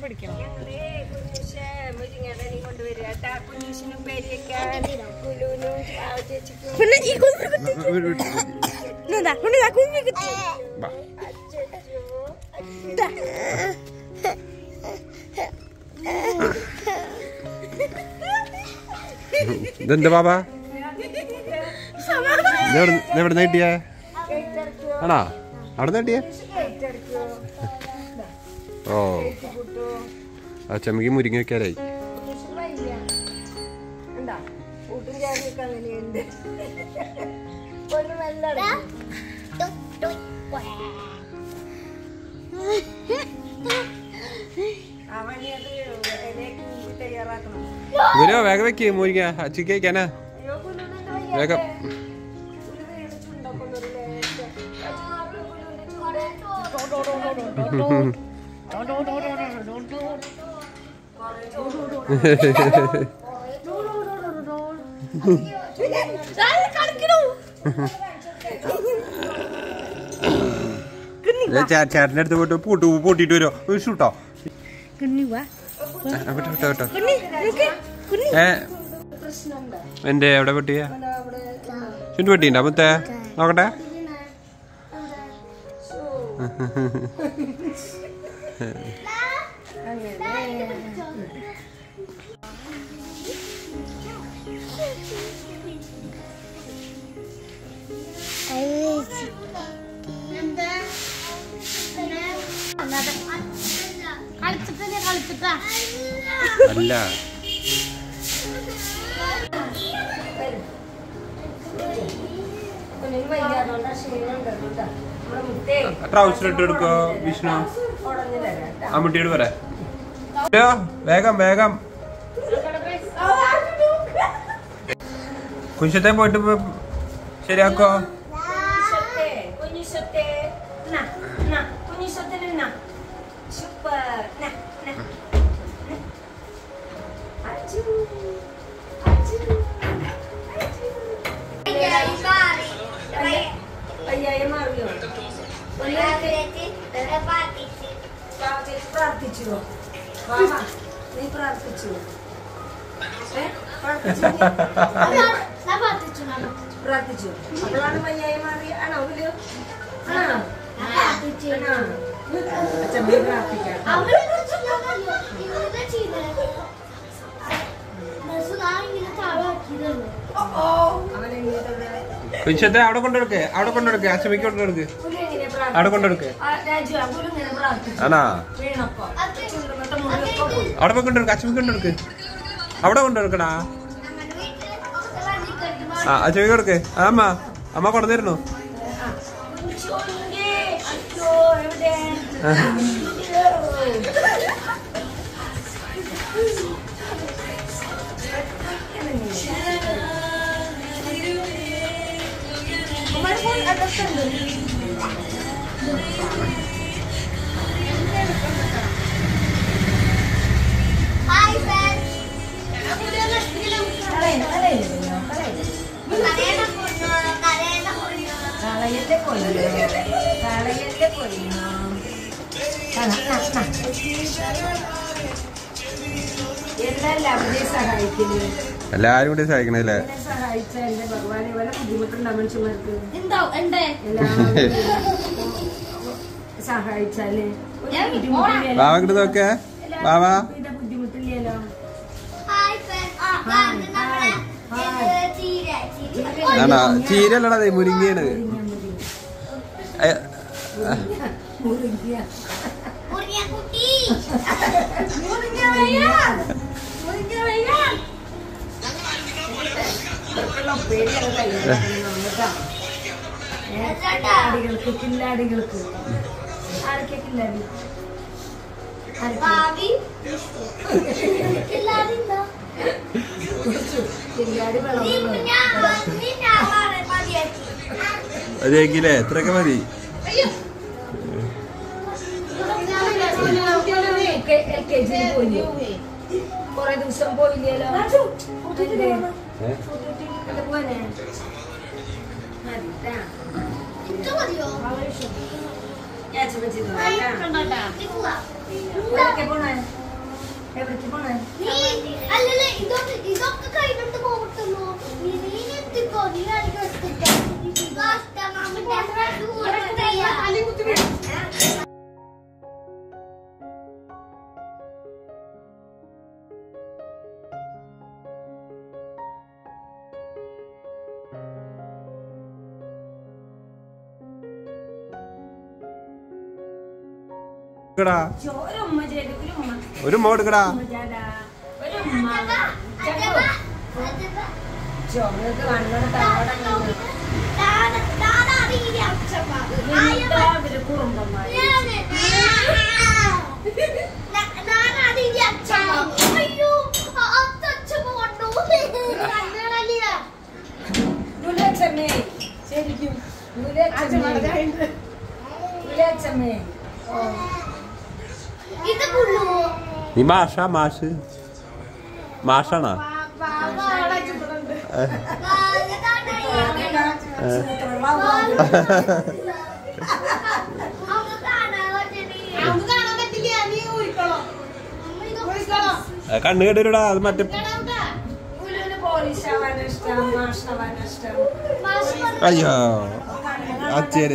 പിടിക്കണം. പിന്നെ ഈ കുഞ്ഞു ഇതെന്താ ബാബാ എവിടെ നേട്ടിയേ ആണോ അവിടെ നേട്ടിയേ ഓ ആ ചമ്മക്ക് മുരിങ്ങ വെക്കാനായി ഗുരു വേഗം വെക്ക് മുരിങ്ങ ചിക്ക വയ്ക്കാനാ വേഗം ചേട്ടൻ്റെ അടുത്ത് പോയിട്ട് പൂട്ടിട്ട് വരുമോ ഷൂട്ടോ എന്റെ എവിടെ പെട്ടിയാ ചുണ്ടു പെട്ടിയുണ്ടോ മുത്തേ നോക്കട്ടെ അല്ല ട്രൗസർ ഇട്ട് എടുക്കോ വിഷ്ണു അമ്മൂട്ടിയോട് പറ വേഗം വേഗം കുഞ്ഞത്തെ പോയിട്ട് ശരിയാക്കോ പ്രാർത്ഥിച്ചു നീ പ്രാർത്ഥിച്ചു പ്രാർത്ഥിച്ചു അപ്പോഴാണ് വയ്യായി മാറി ആണോ കുഞ്ഞത്തെ അവിടെ കൊണ്ടെടുക്ക് അച്ഛമ്മയ്ക്ക് കൊണ്ടെടുക്ക് അവിടെ കൊണ്ടെടുക്ക് ആണാ അവിടെ പോയി കൊണ്ടെടുക്ക് അച്ഛമ്മയ്ക്ക് കൊണ്ടെടുക്ക് അവിടെ കൊണ്ടെടുക്കടാ ആ അച്ഛമ്മയ്ക്ക് കൊടുക്ക് അമ്മ കൊണ്ടുവന്നിരുന്നു എല്ലാരും കൂടി സഹായിക്കണല്ലേ സഹായിച്ചാല് ബാബാ നോക്കേ ബാബാ ആണോ ചീരല്ലടാ മുരിങ്ങയാണ് കില്ലാടികൾക്ക് ആരൊക്കെ കില്ലാടി അതെങ്കിലേ എത്രയൊക്കെ മതി കൊറേ ദിവസം പോയില്ലല്ലോ എവിടേക്ക് പോണേ? എവിടേക്ക് പോണേ? ഇതൊക്കെ കഴിഞ്ഞിട്ട് പോകട്ടുള്ളൂ. എത്തിക്കോ നീ ഒരു ഉമ്മ കൊടുക്കടാ. ശരിക്കും നീ മാഷാ? മാഷാണോ? കണ്ണു കേട്ടിടാ. അത് മറ്റേ അയ്യോ അച്ഛര്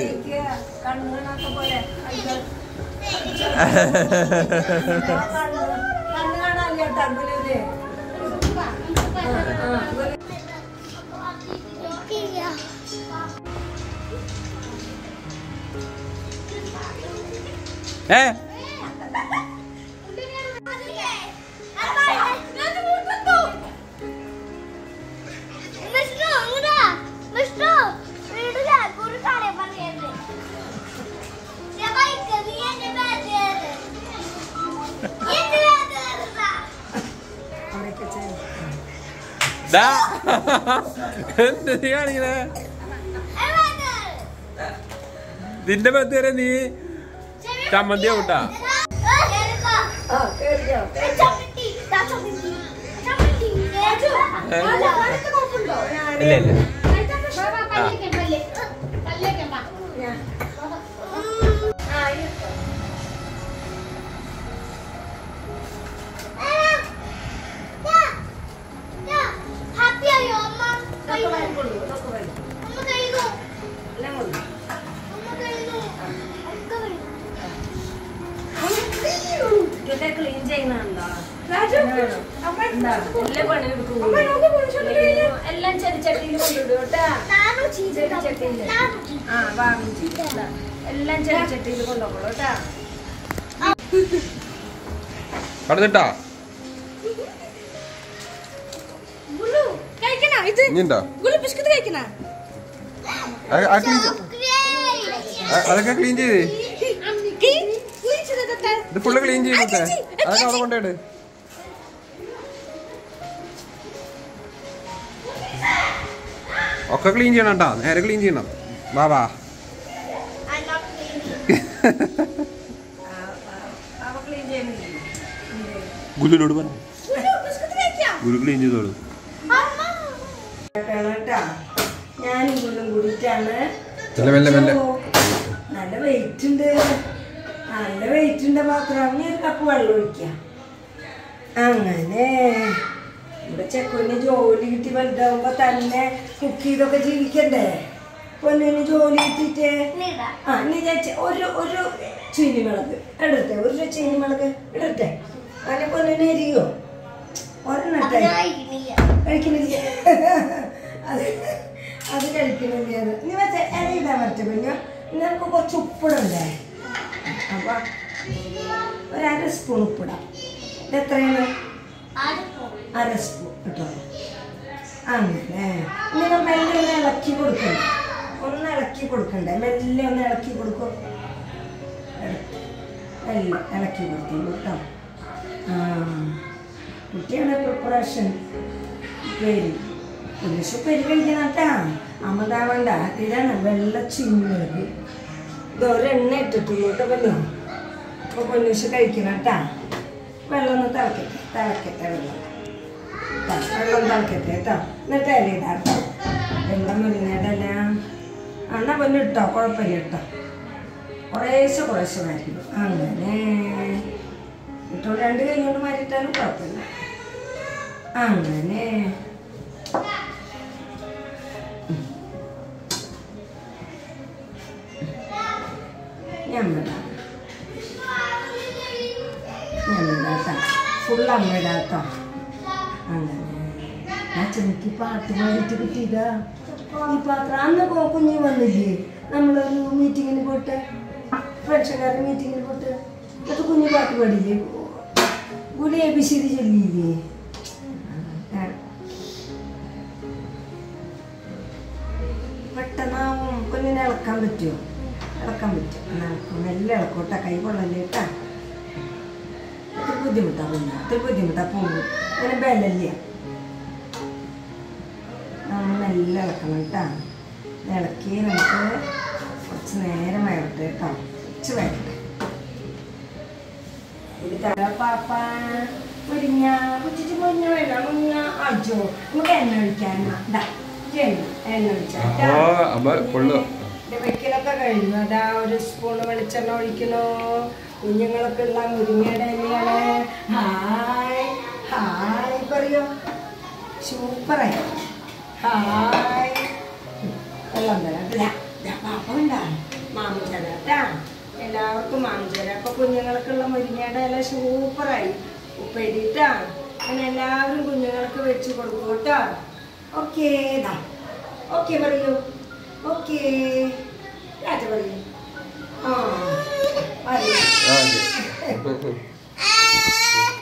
എന്ത് നീ കാണിക്കണേ? നിന്റെ പത്ത് വരെ നീ ചമ്മന്തി കൂട്ടാ. ഇല്ല ഇല്ല ക്ലീൻ ചെയ്യുന്നുണ്ടോ? എല്ലാം ചെടിച്ചട്ടിയിൽ കൊണ്ടിടും കേട്ടാ. ചെടിച്ചട്ടിയിൽ എല്ലാം ചെടിച്ചട്ടിയിൽ കൊണ്ടുപോകും കേട്ടാ. കടന്നിട്ടാ അതൊക്കെ ക്ലീൻ ചെയ്ത് ഇത് ഫുള്ള് ക്ലീൻ ചെയ്തേ. അതൊക്കെ അവിടെ കൊണ്ടേട്. ഒക്കെ ക്ലീൻ ചെയ്യണം കേട്ടാ. നേരെ ക്ലീൻ ചെയ്യണം. വാ ഗുലുനോട് പറഞ്ഞു. ഗുരു ക്ലീൻ ചെയ്തോളൂ. ഞാനും ഗുലും കൂടിയിട്ടാണ്. നല്ല വെയിറ്റ് ഉണ്ട്. നല്ല വെയിറ്റ് ഉണ്ട് മാത്രം. ഞാൻ ഒരു കപ്പ് വെള്ളം ഒഴിക്കാം. അങ്ങനെ ഇവിടെ ചെക്കുവിന് ജോലി കിട്ടി വലുതാവുമ്പോ തന്നെ കുക്ക് ചെയ്തൊക്കെ ജീവിക്കണ്ടേ. പൊന്നിന് ജോലി കിട്ടിയിട്ട് നീ ഒരു ചീനിമുളക് ഇടട്ടെ. ഒരു ചീനിമുളക് ഇടട്ടെ. അതിനെ പൊന്നിന് എരിയോ? ഒരെണ്ണട്ടെ. കഴിക്കണില്ല. അത് കഴിക്കണില്ല. നീ വെച്ച ഇലയിടാൻ പറ്റ പിന്നെ നമുക്ക് കുറച്ച് ഉപ്പിടണ്ടേ. അപ്പൊ ഒരു 1/2 സ്പൂൺ ഉപ്പിടാം. ഇത് എത്രയാണ്? 1/2 സ്പൂൺ കേട്ടോ. അങ്ങനെ ഇങ്ങനെ മെല്ലെ ഒന്ന് ഇളക്കി കൊടുക്കണ്ടേ. ഒന്ന് ഇളക്കി കൊടുക്കണ്ടേ. മെല്ലെ ഒന്ന് ഇളക്കി കൊടുക്കും. മെല്ലെ ഇളക്കി കൊടുക്കും കേട്ടോ. കുട്ടിയാണ് പ്രിപ്പറേഷൻ. പേര് പുരുഷ പെരി കഴിക്കണം കേട്ടാ. അമതാവണ്ട. ഇതാണ് വെള്ള ചീനിമുളക്. ഇതൊരെണ്ണ ഇട്ടിട്ടുള്ളൂ കേട്ടോ പൊന്നു. അപ്പോൾ പൊന്നൂശ കഴിക്കണം കേട്ടാ. വെള്ളം ഒന്ന് തിളക്കട്ടെ. വെള്ളം തിളക്കട്ടെ കേട്ടോ. എന്നിട്ട് ഇലയിടാം കേട്ടോ. വെള്ളം മുരിങ്ങയുടെ ഇല. എന്നാ പൊന്നു ഇട്ടോ. കുഴപ്പമില്ല കേട്ടോ. കുറേശ്ശെ മാറ്റിടും. അങ്ങനെ ഇപ്പോൾ 2 കൈ കൊണ്ട് മാറ്റിയിട്ടാലും കുഴപ്പമില്ല. അങ്ങനെ ഞമ്മടാ ഫുൾ അമ്മയിടാട്ടോ. അങ്ങനെ അച്ഛനക്ക് പാട്ട് പാടിയിട്ട് കിട്ടിയതാ ഈ പാത്രം. അന്ന് കുഞ്ഞു വന്നില്ലേ നമ്മളൊരു മീറ്റിങ്ങിന് പോയിട്ട്, ഫ്രണ്ട്സുകാരുടെ മീറ്റിങ്ങിന് പോയിട്ട്, എന്നിട്ട് കുഞ്ഞു പാട്ട് പാടില്ലേ, ഗുളി ABCD ചൊല്ലിയില്ലേ. പെട്ടെന്നാവും കുഞ്ഞിനെ ഇളക്കാൻ പറ്റുമോ? ഇളക്കാൻ പറ്റും. ഇളക്കും, നല്ല ഇളക്കോട്ടെ, കൈ കൊള്ളല്ലേ കേട്ടാ. ഒത്തിരി ബുദ്ധിമുട്ടാ പോകും. അങ്ങനെ ബലല്ല, നമ്മൾ നല്ല ഇളക്കണം കേട്ടാ. ഇളക്കി നമുക്ക് കുറച്ച് നേരം വേവട്ടെ കേട്ടോ, കുറച്ച് വേവട്ടെ. ഇത് തരാ പാപ്പ. മുരിങ്ങ കുച്ചിട്ട് മുരിങ്ങ വേണം. മുരിങ്ങ അടിച്ചോ, നമുക്ക് എണ്ണ ഒഴിക്കാൻ. എണ്ണ ഒഴിച്ചാൽ വെക്കലൊക്കെ കഴിഞ്ഞു. അതാ 1 സ്പൂൺ വെളിച്ചെണ്ണ ഒഴിക്കണോ. കുഞ്ഞുങ്ങളൊക്കെ ഉള്ള മുരിങ്ങയുടെ ഇലയാണ്. ഹായ് പറയോ, സൂപ്പറായി. ഹായ് വെള്ളം തരാം. പാപ്പ ഉണ്ടാകും മാമു തരാട്ടാ. എല്ലാവർക്കും മാമു തരാം. അപ്പൊ കുഞ്ഞുങ്ങൾക്കുള്ള മുരിങ്ങയുടെ ഇല സൂപ്പറായി ഉപ്പേരിട്ടാ. അങ്ങനെ എല്ലാവരും കുഞ്ഞുങ്ങൾക്ക് വെച്ച് കൊടുക്കും കേട്ടോ. ഓക്കേ ഓക്കെ പറയൂ. ഓക്കേ പറയൂ. ആ